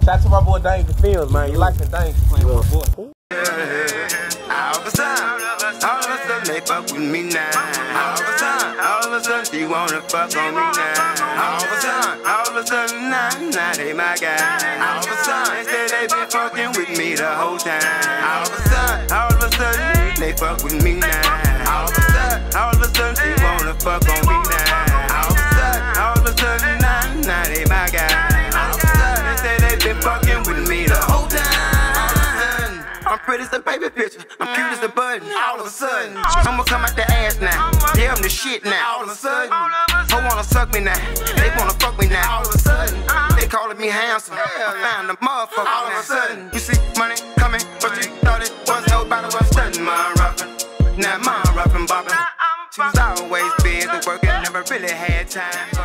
Shout out to my boy DangerFilmz, man. You like the Danger playing with my boy. All of a sudden, they fuck with me now. All of a sudden, she wanna fuck on me now. All of a sudden, now they my guy. All of a sudden, they say they been fucking with me the whole time. All of a sudden, they fuck with me now. All of a sudden, she wanna fuck on me now. All of a sudden, now they my guy. All of a sudden, they say they been fucking with me the whole time. I'm pretty as a baby picture, I'm cute as a button. All of a sudden, I'ma come out the ass now. Yeah, I'm the shit now. All of a sudden, they wanna suck me now. They wanna fuck me now. All of a sudden, they calling me handsome. I found a motherfucker. All of a sudden, you see money coming, but you thought it was nobody was studying Mon Ruffin. Now Mon Ruffin bopping. She was always busy working, never really had time.